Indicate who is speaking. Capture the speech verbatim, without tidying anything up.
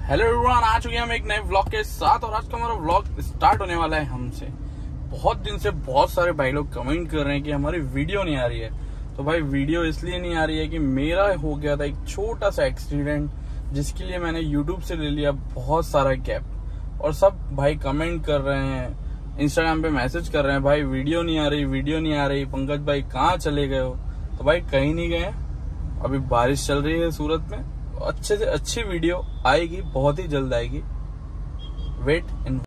Speaker 1: Hello everyone, आ चुके हैं हम एक नए व्लॉग के साथ और आज का हमारा व्लॉग स्टार्ट होने वाला है हमसे। बहुत दिन से बहुत सारे भाई लोग कमेंट कर रहे हैं कि हमारी वीडियो नहीं आ रही है। तो भाई वीडियो इसलिए नहीं आ रही है कि मेरा हो गया था एक छोटा सा एक्सीडेंट, जिसके लिए मैंने यूट्यूब से ले लिया बहुत सारा गैप। और सब भाई कमेंट कर रहे हैं, इंस्टाग्राम पे मैसेज कर रहे हैं, भाई वीडियो नहीं आ रही वीडियो नहीं आ रही पंकज भाई कहाँ चले गए हो। तो भाई कहीं नहीं गए, अभी बारिश चल रही है सूरत में, अच्छे से अच्छी वीडियो आएगी, बहुत ही जल्द आएगी। Wait and